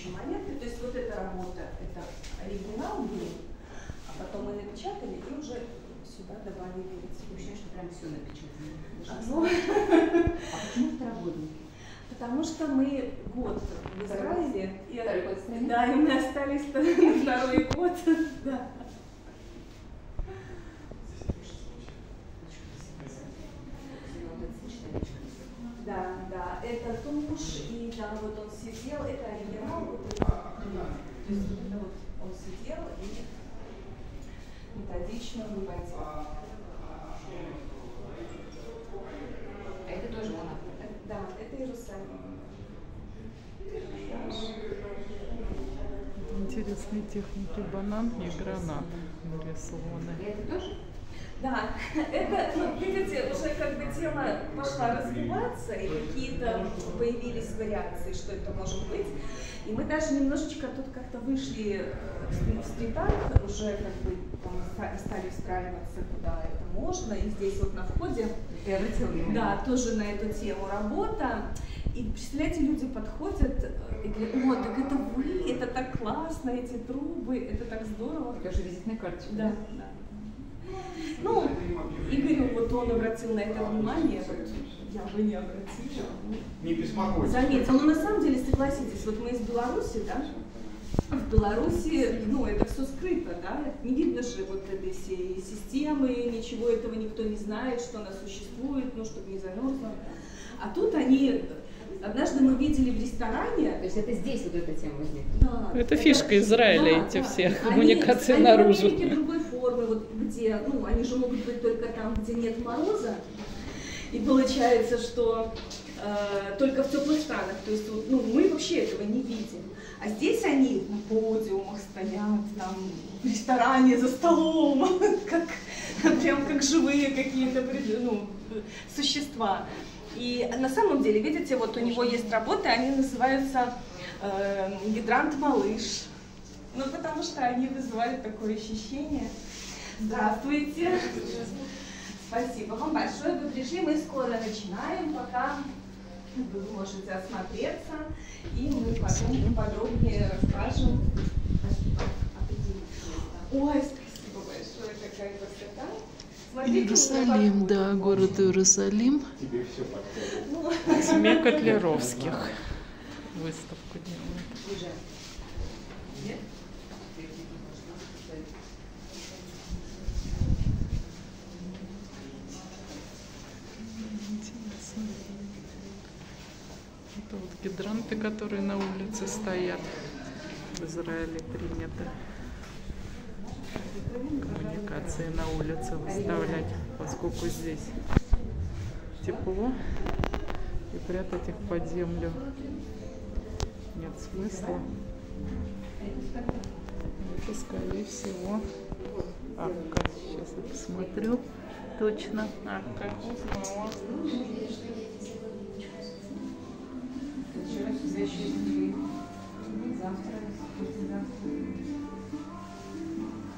еще моменты. То есть вот эта работа, это оригинал был, а потом мы напечатали и уже сюда добавили. Ощущение, что прям все напечатано. А почему второгодники? Потому что мы год в Израиле, Да, и мы остались на второй год. Да. Да, да, это тушь, и там вот он сидел, это оригинал, то есть вот это вот он сидел и методично выводил. Это тоже он. Да, это Иерусалим. Интересные техники: банан и гранат нарисованы. И это тоже? Да, это, ну, видите, уже как бы тема пошла развиваться, и какие-то появились вариации, что это может быть. И мы даже немножечко тут как-то вышли в стрит-арт, уже как бы там стали встраиваться, куда это можно. И здесь вот на входе, да, тоже на эту тему работа. И представляете, люди подходят и говорят: о, так это вы, это так классно, эти трубы, это так здорово. Это же визитная карточка. Да, да. Ну, Игорю, вот он обратил на это внимание, вот я бы не обратила. Не беспокойтесь. Заметил, но на самом деле, согласитесь, вот мы из Беларуси, да, в Беларуси, ну, это все скрыто, да, не видно же вот этой всей системы, ничего этого никто не знает, что она существует, ну, чтобы не замерзла. А тут они, однажды мы видели в ресторане. То есть это здесь вот эта тема возникла? Да. Это фишка Израиля, да, эти да. все коммуникации они наружу. в Америке другой формы, вот где, ну, они же могут быть только там, где нет мороза. И получается, что только в теплых странах. То есть, вот, ну, мы вообще этого не видим. А здесь они на подиумах стоят, там, в ресторане за столом, прям как живые какие-то, ну, существа. И на самом деле, видите, вот у него есть работы, они называются «Гидрант малыш». Ну, потому что они вызывают такое ощущение. Здравствуйте. Спасибо вам большое. Вы пришли, мы скоро начинаем, пока вы можете осмотреться, и мы потом подробнее расскажем. Ой, спасибо большое, какая красота. Смотрите, Иерусалим, да, город Иерусалим. Тебе все подходит. Семья Котлеровских выставку делают. Нет? Интересно. Это вот гидранты, которые на улице стоят. В Израиле приняты коммуникации на улице выставлять, поскольку здесь тепло, и прятать их под землю нет смысла. Это, скорее всего, арка. Сейчас я посмотрю точно. Арка.